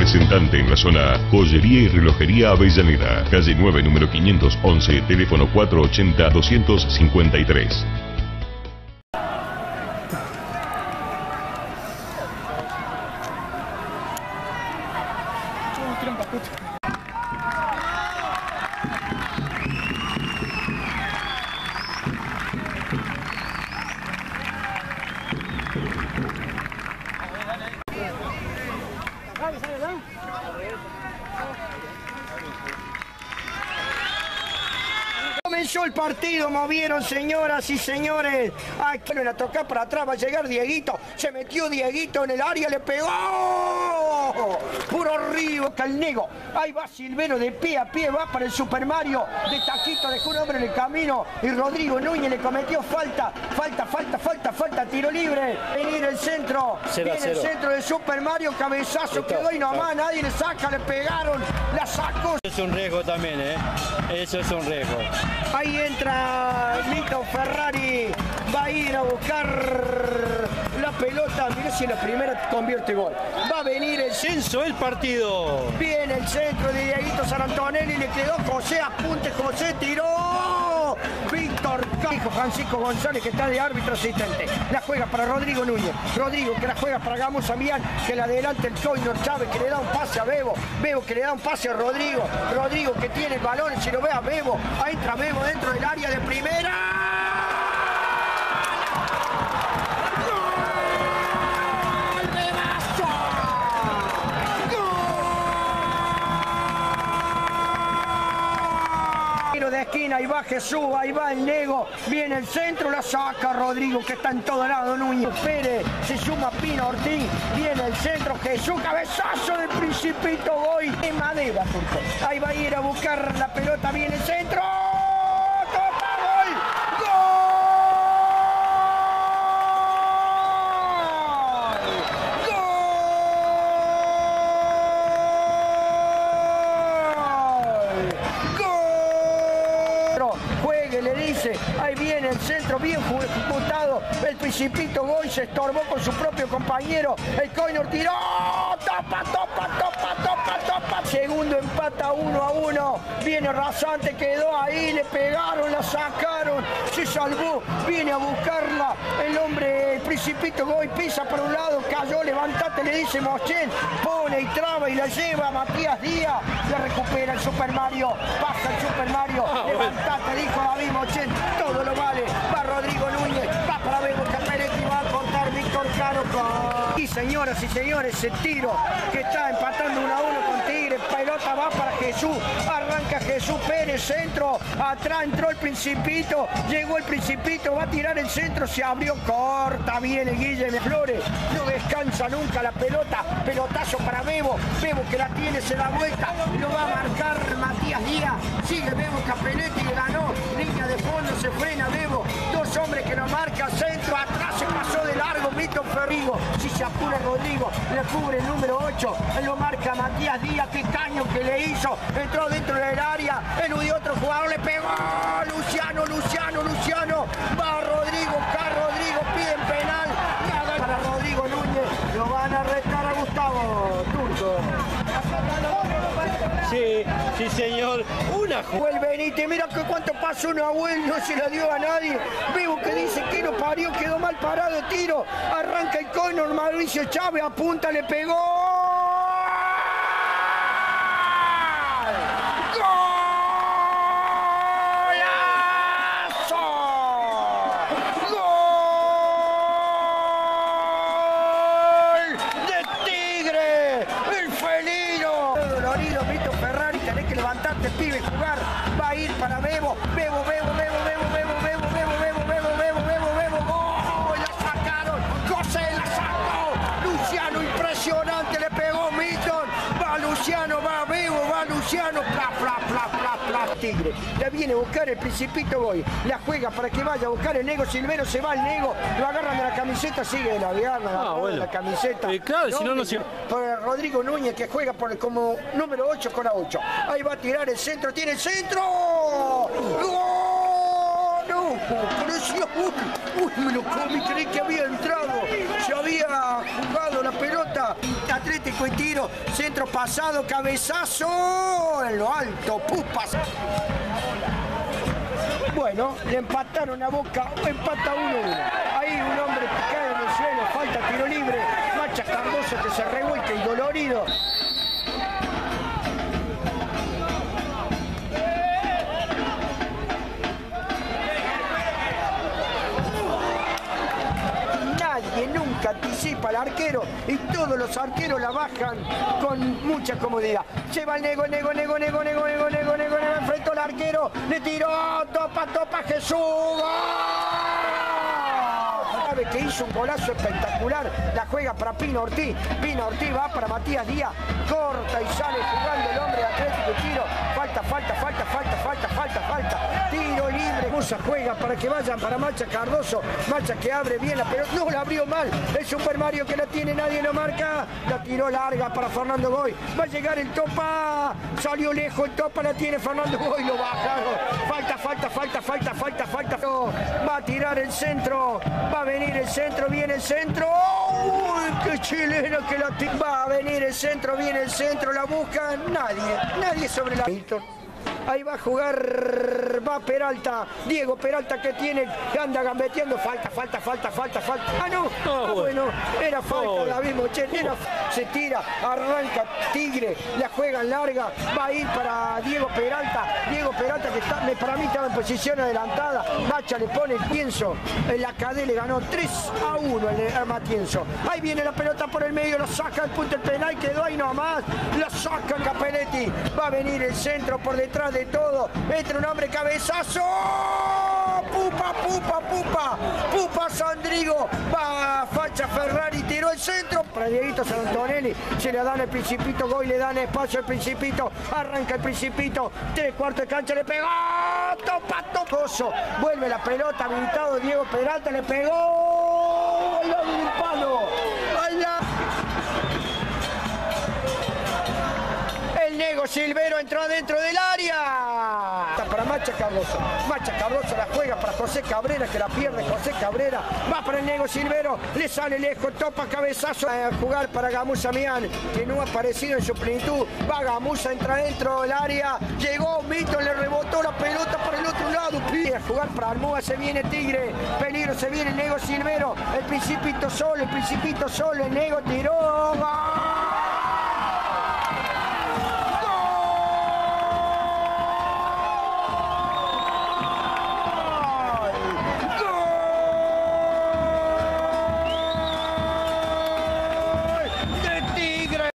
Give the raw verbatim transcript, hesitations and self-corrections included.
representante en la zona Joyería y Relojería Avellaneda, calle nueve, número quinientos once, teléfono cuatro ochenta, doscientos cincuenta y tres. Comenzó el partido, movieron, señoras y señores. Aquí van a tocar para atrás, va a llegar Dieguito. Se metió Dieguito en el área, le pegó. Puro río, Calnego. Ahí va Silvero de pie a pie, va para el Super Mario. De taquito, dejó un hombre en el camino. Y Rodrigo Núñez le cometió falta. Falta, falta, falta, falta, tiro libre. Venir el centro. Cero, Viene cero. el centro de Super Mario, cabezazo, quedó y nomás, nadie le saca, le pegaron, la sacó. Es un riesgo también, ¿eh? Eso es un riesgo. Ahí entra Mito Ferrari, va a ir a buscar la pelota, mira si en la primera convierte gol. Va a venir el Censo el partido. Viene el centro de Dieguito Sarantonelli, le quedó José, apunte José, tiró Víctor Hijo Francisco González, que está de árbitro asistente. La juega para Rodrigo Núñez. Rodrigo que la juega para Gamos Amián, que la adelanta el Coinor Chávez, que le da un pase a Bebo. Bebo que le da un pase a Rodrigo. Rodrigo que tiene el balón, si lo ve a Bebo. Ahí entra Bebo dentro del área de primera. De esquina, ahí va Jesús, ahí va el Nego, viene el centro, la saca Rodrigo, que está en todo lado, Núñez Pérez, se suma Pino Ortiz, viene el centro, Jesús, cabezazo del Principito, hoy de madera, ahí va a ir a buscar la pelota, viene el centro, ¡topa, gol! Juegue, le dice, ahí viene el centro, bien ejecutado, el Principito Goy se estorbó con su propio compañero, el Coinor tiró, topa, topa, topa, topa, topa, segundo empata uno a uno, viene Rasante, quedó ahí, le pegaron, la sacaron, se salvó, viene a buscarla, el hombre, el Principito Goy pisa por un lado, cayó, levantate, le dice Mochen, pone y traba y la lleva Matías Díaz, la recupera el Super Mario, pasa el Super Mario, levantate, dijo David Mochen, todo lo vale, va Rodrigo Núñez, va para Bebo Caperetti, va a cortar Víctor Caro con... Y señoras y señores, ese tiro que está empatando uno a uno con Tigre, pelota va para Jesús, arranca Jesús Pérez, centro, atrás entró el Principito, llegó el Principito, va a tirar el centro, se abrió, corta, viene Guillermo Flores, no descansa nunca la pelota, pelotazo para Bebo, Bebo que la tiene, se da vuelta, lo va a marcar Matías Díaz, sigue Bebo Caperetti, ganó, línea de fondo, se frena Bebo, dos hombres que lo marcan, centro, atrás se pasó de largo, Mito Ferrigo, si se apura Rodrigo, le cubre el número ocho, lo marca Matías Díaz, qué caño que le hizo, entró dentro del área, eludió otro jugador, le pegó, Luciano, Luciano, Luciano, va Rodrigo, Car Rodrigo, piden penal, nada para Rodrigo Núñez, lo van a retar a Gustavo Turco. Sí, sí señor, una Fue el Benítez, mira que cuánto pasó Nahuel, no se la dio a nadie. Bebo que dice que no parió, quedó mal parado, tiro. Arranca el Coinor, Mauricio Chávez, apunta, le pegó. Levantarte, pibe, jugar, va a ir para Bebo, Bebo, Bebo, Bebo, Bebo, Bebo, Bebo, Bebo, Bebo, Bebo, Bebo, Bebo, Bebo, ¡oh! La sacaron, José la sacó, Luciano, impresionante, le pegó Milton, va Luciano, va Bebo, va Luciano, pla, pla, pla, pla, pla, Tigre, la viene a buscar el Principito Goy, la juega para que vaya a buscar el Nego, Silvero se va el Nego, lo agarran de la camiseta, sigue de la agarran ah, bueno. de la camiseta. Eh, claro, si no, no se... Para Rodrigo Núñez que juega por el, como número ocho con la ocho. Ahí va a tirar el centro, tiene el centro. ¡Gol! parecía, uy, uy, me lo comí, creí que había entrado, se había jugado la pelota. Atlético y tiro, centro pasado, cabezazo en lo alto, pupas. Bueno, le empataron a Boca, empata uno uno. Ahí un hombre que cae en el suelo, falta tiro libre, Macha Cardoso que se revuelca y dolorido. Nadie nunca anticipa al arquero y todos los arqueros la bajan con mucha comodidad. Lleva el nego, nego, nego, nego, nego, nego, nego, nego, nego, enfrentó al arquero, le tiró, topa, topa, Jesús. ¡Gol! Sabe que hizo un golazo espectacular, la juega para Pino Ortiz, Pino Ortiz va para Matías Díaz, corta y sale jugando el hombre de Atlético y tiro, falta, falta, falta, falta, falta, falta, falta, tiro libre, Musa juega para que vayan para Macha Cardoso, Macha que abre bien la pelota, no la abrió mal, el Super Mario que la tiene, nadie lo marca, la tiró larga para Fernando Goy, va a llegar el Topa, salió lejos el Topa, la tiene Fernando Goy, lo bajaron, falta, falta, falta, falta, falta, falta, va a tirar el centro, va a venir el centro, viene el centro, ¡uy, qué chileno que la tira! Va a venir el centro, viene el centro, la busca, nadie, nadie sobre la... Ahí va a jugar, va Peralta, Diego Peralta que tiene, que anda gambeteando, falta, falta, falta, falta, falta. Ah, no, ah, bueno, era falta, David Mochen, era, se tira, arranca Tigre, la juega en larga, va a ir para Diego Peralta, Diego Peralta que está, para mí estaba en posición adelantada, Macha le pone el Tienzo, en la cadena le ganó tres a uno el Matienzo. Ahí viene la pelota por el medio, lo saca el punto del penal, quedó ahí nomás, lo saca Capelletti, va a venir el centro por detrás de todo, entra un hombre, cabezazo, pupa, pupa, pupa, pupa Sandrigo, va Facha Ferrari, tiró el centro para Dieguito Santonelli, se le dan el Principito, Goy le dan espacio al Principito, arranca el Principito, tres cuartos de cancha, le pegó, topa, toposo, vuelve la pelota, habilitado Diego Peralta, le pegó, al lado del palo, al lado. Nego Silvero entró dentro del área. Para Macha Cardoso. Macha Cardoso la juega para José Cabrera, que la pierde José Cabrera. Va para el Nego Silvero. Le sale lejos, topa cabezazo. A jugar para Gamusa Mian, que no ha aparecido en su plenitud. Va Gamusa, entra dentro del área. Llegó Mito, le rebotó la pelota por el otro lado. Pide a jugar para Almoa, se viene Tigre. Peligro, se viene el Nego Silvero. El Principito solo, el Principito solo. El Nego tiró. ¡Gol!